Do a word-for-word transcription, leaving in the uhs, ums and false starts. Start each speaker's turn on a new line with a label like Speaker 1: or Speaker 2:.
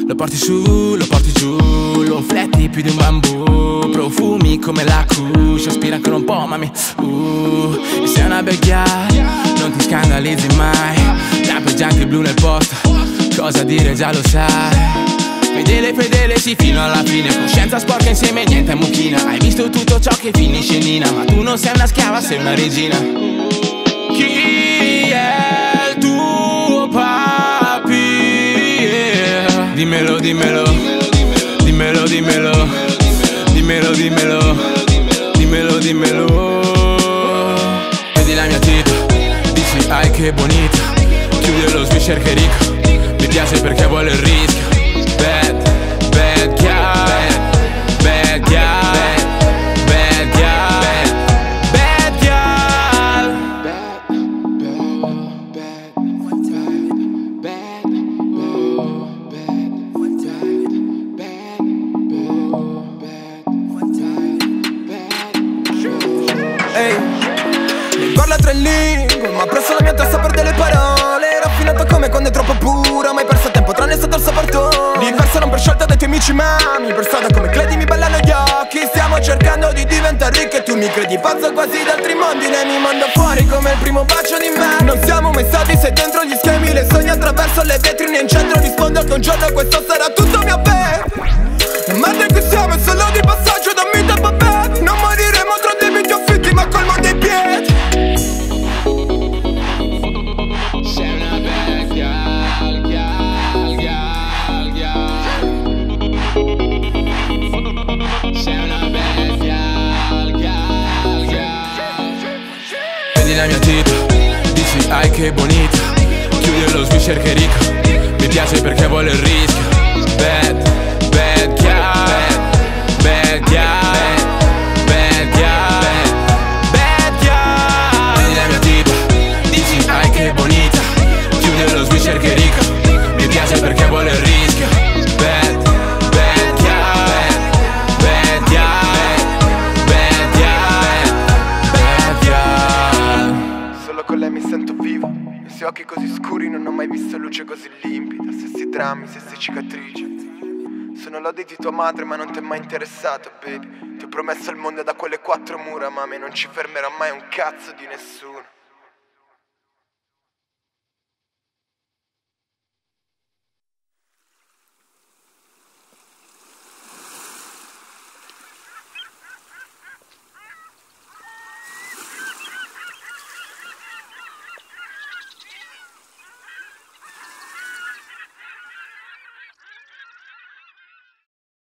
Speaker 1: Lo porti su, lo porti giù, lo fletti più di un bambù. Profumi come la Kush, aspira ancora un po' mami. Uh, e sei una bel gal, non ti scandalizzi mai. Lampeggianti blu nel posto, cosa dire già lo sai. Fedele, fedele, sì, fino alla fine. Coscienza sporca insieme, niente mucchina. Hai visto tutto ciò che finisce in Nina, ma tu non sei una schiava, sei una regina. Chi è il tuo papi? Yeah. Dimmelo, dimmelo, dimmelo, dimmelo, dimmelo, dimmelo, dimmelo, dimmelo. Vedi la mia tipa, dici ai che bonita. Chiude lo swisher che ricco, mi piace perché vuole il rischio. Bad, bad girl, bad girl, bad girl, bad girl.
Speaker 2: Ehi, mi parla tre lingue, ma presso la mia testa per delle parole. Raffinato come quando è troppo pura, mai perso tempo tranne sotto il suo portone. Diversa non per scelta dai tuoi amici mami, per strada come credi mi ballano gli occhi. Stiamo cercando di diventare ricchi e tu mi credi pazzo quasi da altri mondi. Ne mi mando fuori come il primo bacio di me. Non siamo mai stati, sei dentro gli schemi. Le sogni attraverso le vetrine in centro. Rispondo che un giorno questo sarà tutto mio bene. La merda in cui siamo è solo di passaggio, dammi tempo baby. Non moriremo tra debiti affitti ma col mondo ai piedi.
Speaker 1: Sei una bad girl, girl, girl, girl. Sei una bad girl, girl, girl. Vedi la mia tipa, dici ai che bonita. Chiude lo swisher che ricco, mi piace perché vuole il rischio. Bad, bad girl, bad girl, bad girl, bad girl. Vedi la mia tipa, dici ai che bonita. Chiude lo swisher che ricco, mi piace perché vuole il rischio. Bad, bad girl, bad girl, bad girl, bad girl.
Speaker 2: Solo con lei mi sento vivo. I suoi occhi così scuri, non ho mai visto luce così limpida. Stessi drammi, stesse cicatrici. Sono lode di tua madre ma non ti è mai interessato, baby. Ti ho promesso il mondo da quelle quattro mura, ma a me non ci fermerà mai un cazzo di nessuno.